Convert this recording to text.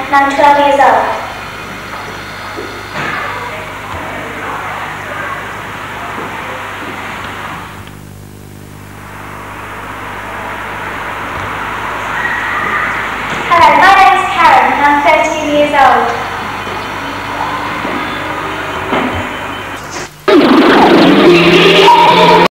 now 12 years old. Hello, my name is Karen and I'm 13 years old.